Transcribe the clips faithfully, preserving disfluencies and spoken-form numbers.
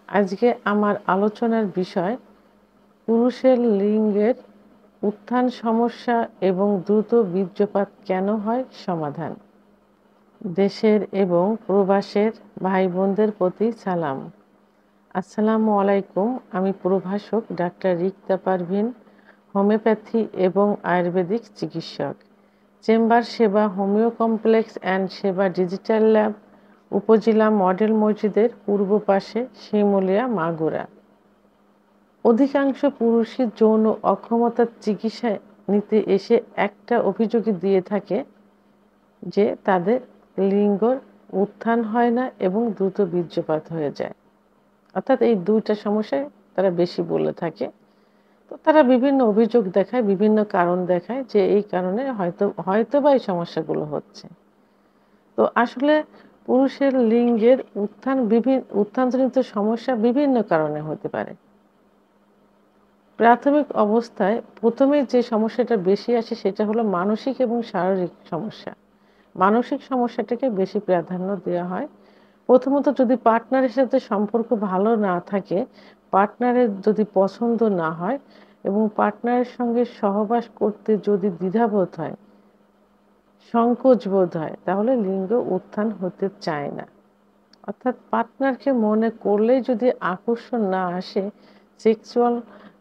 আজকে আমার আলোচনার বিষয় পুরুষের লিঙ্গের উত্থান সমস্যা এবং দ্রুত বীর্যপাত কেন হয় সমাধান। দেশের এবং প্রবাসের ভাই বোনদের প্রতি সালাম। আসসালামু আলাইকুম। আমি প্রভাষক ডাক্তার রিক্তা পারভিন, হোমিওপ্যাথি এবং আয়ুর্বেদিক চিকিৎসক। Chamber Seba homeo complex and Seba digital lab, উপজেলা মডেল মসজিদের পূর্ব পাশে, শিমুলিয়া, মাগুরা। অধিকাংশ পুরুষই যৌন অক্ষমতার চিকিৎসা নিতে এসে একটা অভিযোগই দিয়ে থাকে যে তাদের লিঙ্গর উত্থান হয় না এবং দ্রুত বীর্যপাত হয়ে যায়। অর্থাৎ এই দুইটা সমস্যায় তারা বেশি বলে থাকে। তো তারা বিভিন্ন অভিযোগ দেখায়, বিভিন্ন কারণ দেখায় যে এই কারণে হয়তো হয়তো বা এই সমস্যাগুলো হচ্ছে। তো আসলে পুরুষের লিঙ্গের উত্থান বিভিন্ন উত্থানজনিত সমস্যা বিভিন্ন কারণে হতে পারে। প্রাথমিক অবস্থায় প্রথমে যে সমস্যাটা বেশি আসে সেটা হলো মানসিক এবং শারীরিক সমস্যা। মানসিক সমস্যাটাকে বেশি প্রাধান্য দেওয়া হয়। প্রথমত যদি পার্টনারের সাথে সম্পর্ক ভালো না থাকে, পার্টনারের যদি পছন্দ না হয় এবং পার্টনারের সঙ্গে সহবাস করতে যদি দ্বিধাবোধ হয়, সংকোচ বোধ হয়, তাহলে লিঙ্গ উত্থান হতে চায় না। অর্থাৎ পার্টনারকে মনে করলেই যদি আকর্ষণ না আসে, সেক্সুয়াল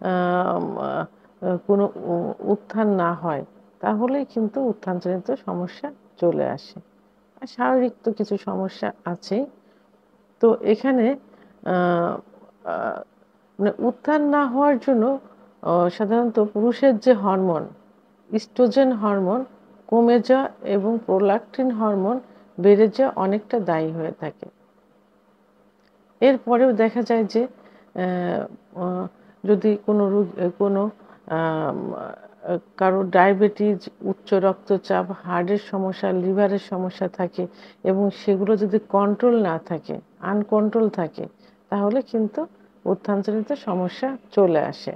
কোনো উত্থান না হয়, তাহলেই কিন্তু উত্থানজনিত সমস্যা চলে আসে। আর শারীরিক তো কিছু সমস্যা আছেই। তো এখানে মানে উত্থান না হওয়ার জন্য সাধারণত পুরুষের যে হরমোন, ইস্ট্রোজেন হরমোন কমে যাওয়া এবং প্রোল্যাক্টিন হরমোন বেড়ে যাওয়া অনেকটা দায়ী হয়ে থাকে। এরপরেও দেখা যায় যে যদি কোনো রোগ কোনো কারো ডায়াবেটিস, উচ্চ রক্তচাপ, হার্টের সমস্যা, লিভারের সমস্যা থাকে এবং সেগুলো যদি কন্ট্রোল না থাকে, আনকন্ট্রোল থাকে, তাহলে কিন্তু উত্থানজনিত সমস্যা চলে আসে।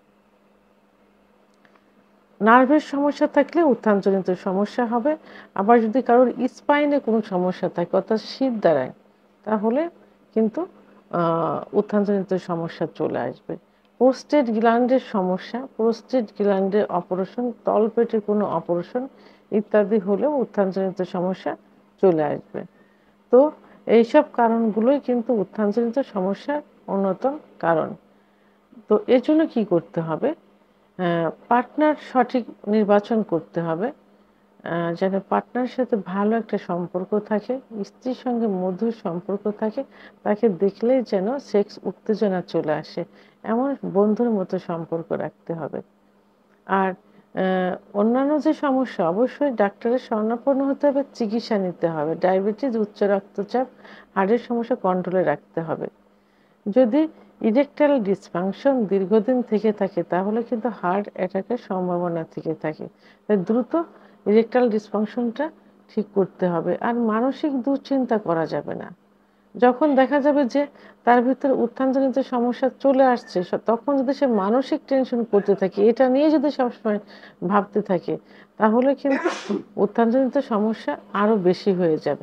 নার্ভের সমস্যা থাকলে উত্থানজনিত সমস্যা হবে। আবার যদি কারোর স্পাইনে কোনো সমস্যা থাকে, অর্থাৎ শির দ্বারায়, তাহলে কিন্তু উত্থানজনিত সমস্যা চলে আসবে। প্রোস্টেট গ্ল্যান্ডের সমস্যা, প্রোস্টেট গ্ল্যান্ডের অপারেশন, তলপেটের কোনো অপারেশন ইত্যাদি হলেও উত্থানজনিত সমস্যা চলে আসবে। তো এইসব কারণগুলোই কিন্তু উত্থানজনিত সমস্যার অন্যতম কারণ। তো এর জন্য কী করতে হবে? পার্টনার সঠিক নির্বাচন করতে হবে, যেন পার্টনারের সাথে ভালো একটা সম্পর্ক থাকে, স্ত্রীর সঙ্গে মধুর সম্পর্ক থাকে, তাকে দেখলেই যেন সেক্স উত্তেজনা চলে আসে, এমন বন্ধুর মতো সম্পর্ক রাখতে হবে। আর অন্যান্য যে সমস্যা, অবশ্যই ডাক্তারের শরণাপন্ন হতে হবে, চিকিৎসা নিতে হবে। ডায়াবেটিস, উচ্চ রক্তচাপ, হার্টের সমস্যা কন্ট্রোলে রাখতে হবে। যদি ইরেকটাইল ডিসফাংশন দীর্ঘদিন থেকে থাকে, তাহলে কিন্তু হার্ট অ্যাটাকের সম্ভাবনা থেকে থাকে। তাই দ্রুত ইরেকটাইল ডিসফাংশনটা ঠিক করতে হবে। আর মানসিক দুশ্চিন্তা করা যাবে না। যখন দেখা যাবে যে তার ভিতরে উত্থানজনিত সমস্যা চলে আসছে, তখন যদি সে মানসিক টেনশন করতে থাকে, এটা নিয়ে যদি সবসময় ভাবতে থাকে, তাহলে কিন্তু উত্থানজনিত সমস্যা আরও বেশি হয়ে যাবে।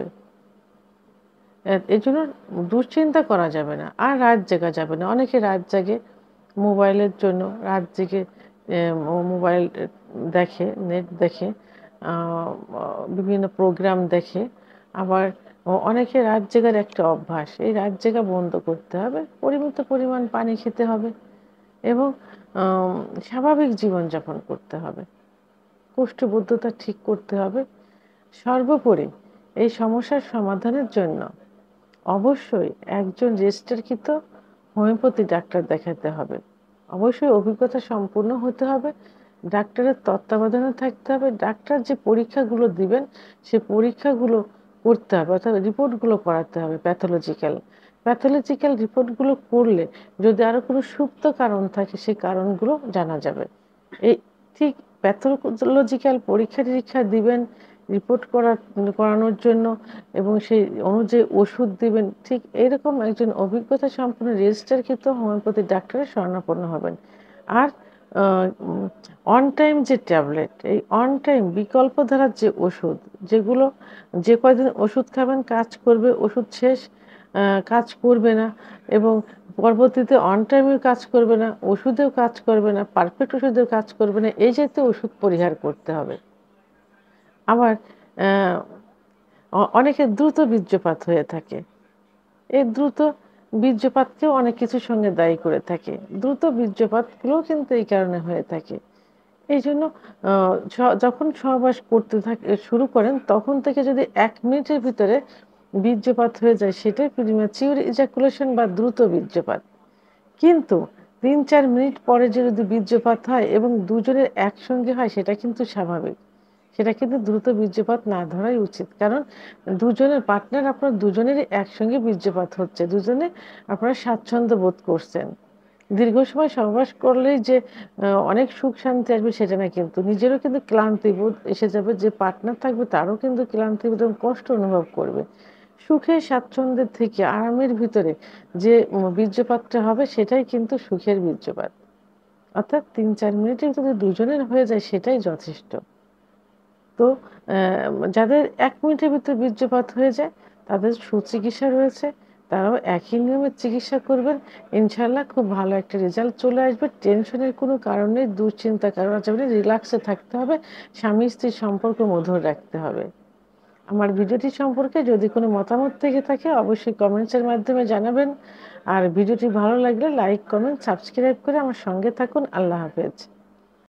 এই জন্য দুশ্চিন্তা করা যাবে না, আর রাত জাগা যাবে না। অনেকে রাত জাগে মোবাইলের জন্য, রাত জেগে মোবাইল দেখে, নেট দেখে, বিভিন্ন প্রোগ্রাম দেখে। আবার অনেকে রাত জেগার একটা অভ্যাস, এই রাত জেগা বন্ধ করতে হবে। পরিমিত পরিমাণ পানি খেতে হবে এবং স্বাভাবিক জীবনযাপন করতে হবে। কোষ্ঠবদ্ধতা ঠিক করতে হবে। সর্বোপরি এই সমস্যার সমাধানের জন্য অবশ্যই একজন রেজিস্টারকৃত হোমিওপ্যাথি ডাক্তার দেখাতে হবে। অবশ্যই অভিজ্ঞতা সম্পূর্ণ হতে হবে, ডাক্তারের তত্ত্বাবধানে থাকতে হবে। ডাক্তার যে পরীক্ষাগুলো দিবেন, সে পরীক্ষাগুলো করতে হবে, অর্থাৎ রিপোর্টগুলো করাতে হবে। প্যাথোলজিক্যাল প্যাথোলজিক্যাল রিপোর্টগুলো করলে যদি আরও কোনো সুপ্ত কারণ থাকে, সেই কারণগুলো জানা যাবে। এই ঠিক প্যাথোলজিক্যাল পরীক্ষা নিরীক্ষা দিবেন রিপোর্ট করা করানোর জন্য এবং সেই অনুযায়ী ওষুধ দিবেন। ঠিক এইরকম একজন অভিজ্ঞতা সম্পন্ন রেজিস্টারকৃত হোমিওপ্যাথি ডাক্তারের শরণাপন্ন হবেন। আর অন টাইম যে ট্যাবলেট, এই অন টাইম বিকল্প ধারার যে ওষুধ, যেগুলো যে কয়দিন ওষুধ খাবেন কাজ করবে, ওষুধ শেষ কাজ করবে না এবং পরবর্তীতে অন টাইমেও কাজ করবে না, ওষুধেও কাজ করবে না, পারফেক্ট ওষুধেও কাজ করবে না, এই জাতীয় ওষুধ পরিহার করতে হবে। আবার অনেকের দ্রুত বীর্যপাত হয়ে থাকে। এই দ্রুত বীর্যপাতকেও অনেক কিছুর সঙ্গে দায়ী করে থাকে। দ্রুত বীর্যপাতগুলোও কিন্তু এই কারণে হয়ে থাকে। এইজন্য আ স যখন সহবাস করতে থাক শুরু করেন তখন থেকে যদি এক মিনিটের ভিতরে বীর্যপাত হয়ে যায় সেটাই প্রিম্যাচিউর ইজাকুলেশন বা দ্রুত বীর্যপাত। কিন্তু তিন চার মিনিট পরে যে যদি বীর্যপাত হয় এবং দুজনের একসঙ্গে হয় সেটা কিন্তু স্বাভাবিক। সেটা কিন্তু দ্রুত বীর্যপাত না ধরাই উচিত। কারণ দুজনের পার্টনার আপনার দুজনেরই একসঙ্গে বীর্যপাত হচ্ছে। দুজনে আপনারা স্বাচ্ছন্দ্য বোধ করছেন। দীর্ঘ সময় সহবাস করলেই যে আ অনেক সুখ শান্তি আসবে সেটা না কিন্তু। নিজেরও কিন্তু ক্লান্তিবোধ এসে যাবে, যে পার্টনার থাকবে তারও কিন্তু ক্লান্তিবোধ এবং কষ্ট অনুভব করবে। সুখে স্বাচ্ছন্দ্যের থেকে আরামের ভিতরে যে উম বীর্যপাতটা হবে সেটাই কিন্তু সুখের বীর্যপাত। অর্থাৎ তিন চার মিনিটের যদি দুজনের হয়ে যায় সেটাই যথেষ্ট। তো অ্যা যাদের এক মিনিটের ভিতরে বীর্যপাত হয়ে যায় তাদের সুচিকিৎসা রয়েছে। তারাও একই নিয়মে চিকিৎসা করবেন। ইনশাআল্লাহ খুব ভালো একটা রেজাল্ট চলে আসবে। টেনশনের কোনো কারণ নেই, দুশ্চিন্তা করা যাবে না। রিল্যাক্সে থাকতে হবে। স্বামী-স্ত্রীর সম্পর্ক মধুর রাখতে হবে। আমার ভিডিওটি সম্পর্কে যদি কোনো মতামত থেকে থাকে অবশ্যই কমেন্টসের মাধ্যমে জানাবেন। আর ভিডিওটি ভালো লাগলে লাইক, কমেন্ট, সাবস্ক্রাইব করে আমার সঙ্গে থাকুন। আল্লাহ হাফেজ।